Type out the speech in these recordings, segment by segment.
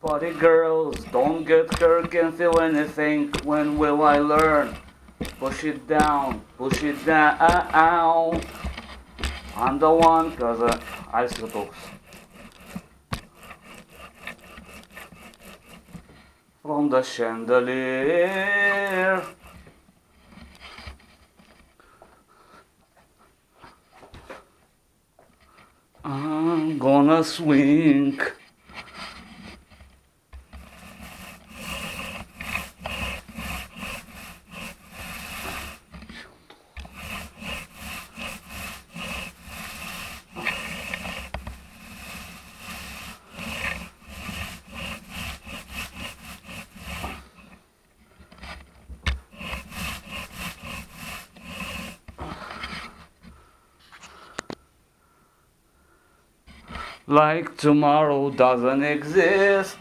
Party girls, don't get hurt, can't feel anything. When will I learn? Push it down, push it down. I'm the one, cause I suppose. From the chandelier. I'm gonna swing. Like tomorrow doesn't exist.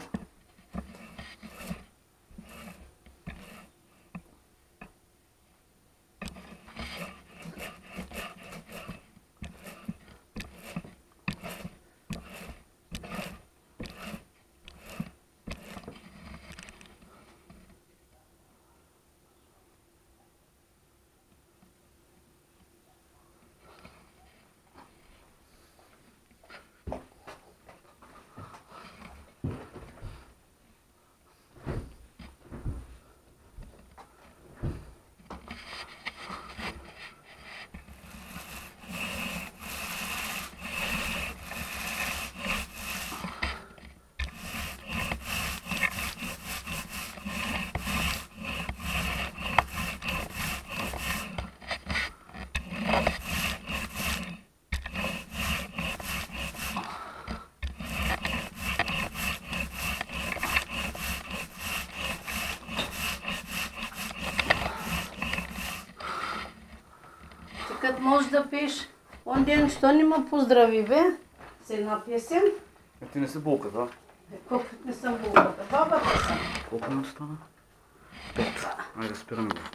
Kad možeš da piješ, ondje što nima pozdravi, be? Se napjesem? Ti ne se boka, da? Kopit ne sam bogata, babata sam. Koliko ne ostane? 5. Ajde, spiram ga.